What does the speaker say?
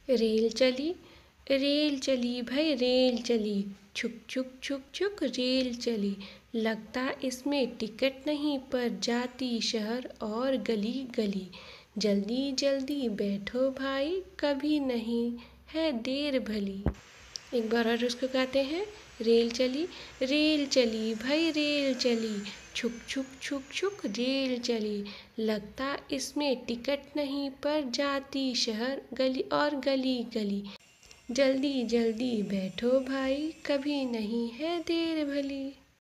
Rail चली भाई rail चली, छुक छुक छुक छुक रेल चली। लगता इसमें टिकट नहीं पर जाती शहर और गली गली। जल्दी जल्दी बैठो भाई कभी नहीं है देर भली। एक बार और उसको गाते हैं। रेल चली भाई रेल चली, छुक छुक छुक छुक रेल चली। लगता इसमें टिकट नहीं पर जाती शहर गली और गली गली। जल्दी जल्दी बैठो भाई कभी नहीं है देर भली।